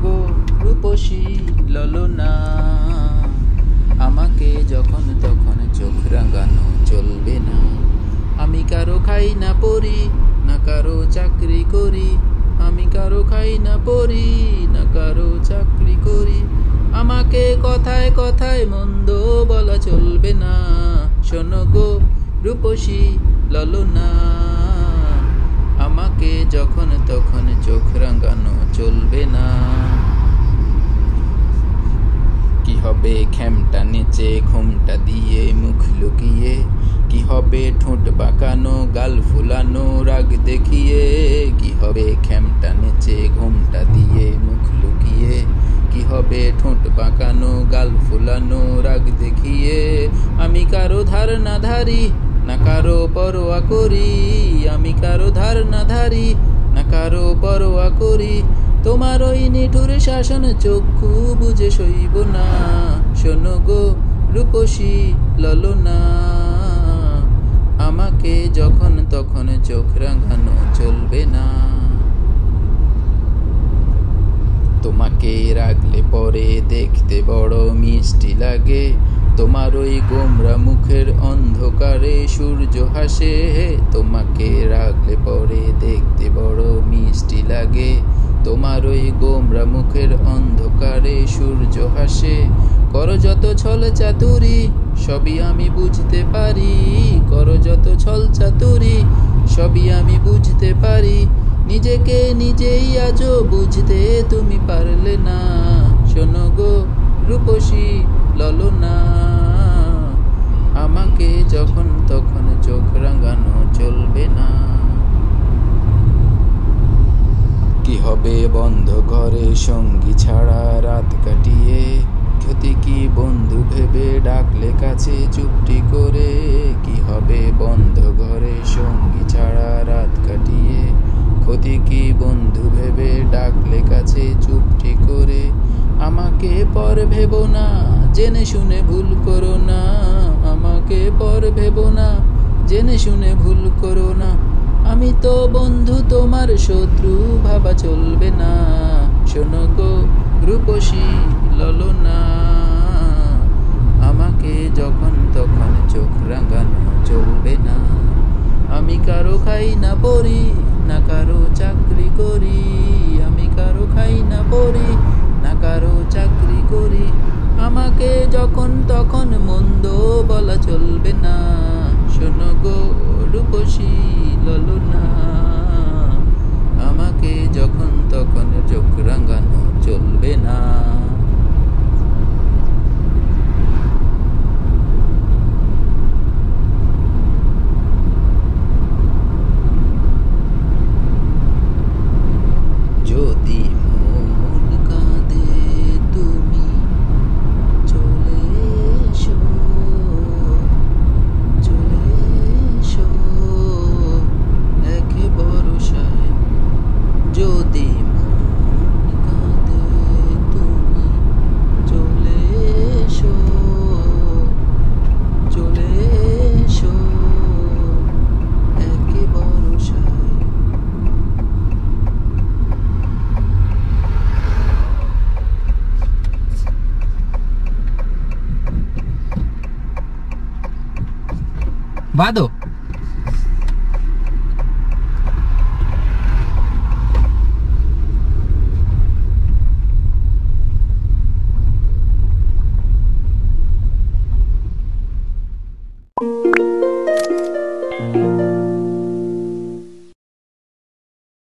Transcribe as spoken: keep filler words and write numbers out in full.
গো রূপসী ললনা, আমাকে যখন তখন চোখ রাঙানো চলবে না। আমি কারো খাই না পড়ি, না কারো চাকরি করি। আমি কারো খাই না পড়ি, না কারো চাকরি করি। আমাকে কথায় কথায় মন্দ বলা চলবে না। শোনো গো রূপসী ললনা, আমাকে যখন তখন চোখ রাঙানো চলবে না। কি হবে খেমটা নেচে ঘুমটা দিয়ে মুখ লুকিয়ে, কি হবে ঠোঁট বাঁকানো গাল ফুলানো রাগ দেখিয়ে। কি হবে খেমটা নেচে ঘুমটা দিয়ে মুখ লুকিয়ে, কি হবে ঠোঁট বাঁকানো গাল ফুলানো রাগ দেখিয়ে। আমি কারো ধার না ধারি, না কারো পরোয়া করি। আমি কারো ধার না ধারি, না কারো পরোয়া করি। তোমার ওই নিঠুর শাসন চক্ষু বুঝে সইব না। শোনো গো রূপসী ললনা, আমাকে যখন তখন চোখ রাঙানো চলবে না। তোমাকে রাখলে পরে দেখতে বড় মিষ্টি লাগে। তোমার ওই গোমরা মুখের অন্ধকারে সূর্য হাসে। তোমাকে রাখলে পরে দেখতে বড় মিষ্টি লাগে। তোমার ওই গোমরা মুখের অন্ধকারে সূর্য হাসে। করো যত ছল চাতুরি, সবই আমি বুঝতে পারি। করো যত ছল চাতুরি, সবই আমি বুঝতে পারি। নিজেকে নিজেই আজও বুঝতে তুমি পারলে না। শোনো গো রূপসী ললনা, আমাকে যখন তখন চোখ রাঙানো চলবে না। কি হবে বন্ধ ঘরে সঙ্গী ছাড়া রাত কাটিয়ে। ক্ষতি কি বন্ধু ভেবে ডাকলে কাছে চুপটি করে। কি হবে বন্ধ ঘরে সঙ্গী ছাড়া রাত কাটিয়ে। ক্ষতি কি বন্ধু ভেবে ডাকলে কাছে চুপটি করে। আমাকে পর ভেবো না, জেনে শুনে ভুল করো না। আমাকে পর ভেবো না, জেনে শুনে ভুল করো না। আমি তো বন্ধু তোমার শত্রু ভাবা চলবে না। শোনো গো রূপসী ললনা, আমাকে যখন তখন চোখ রাঙানো চলবে না। আমি কারো খাই না পড়ি, না কারো চাকরি করি। আমি কারো খাই না পড়ি, না কারো চাকরি করি। আমাকে যখন তখন মন্দ বলা চলবে না। শোনো গো রূপসী ললনা, আমাকে যখন তখন চোখ রাঙানো চলবে না। যদি মন কাঁদে তুমি চলে এসো, চলে এসো একে ভরসায়। যদি মন কাঁদে তুমি চলে এসো, চলে এসো একে ভরসায়। বাদো।